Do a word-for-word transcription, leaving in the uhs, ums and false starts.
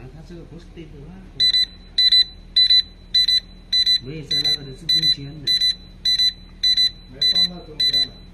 它这个不是对头啊，没有在那个的是中间的， 没放到中间了。